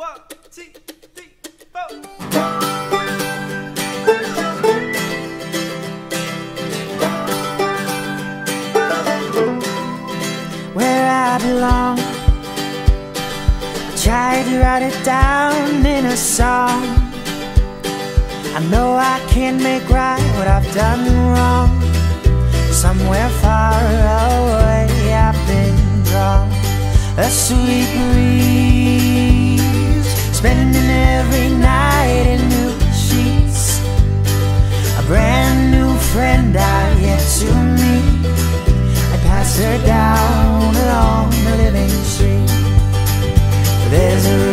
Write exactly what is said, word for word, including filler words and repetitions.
One, two, three, four. Where I belong, I tried to write it down in a song. I know I can't make right what I've done wrong. Somewhere far away I've been drawn. A sweet breeze, spending every night in new sheets. A brand new friend I've yet to meet. I pass her down along the living street. There's a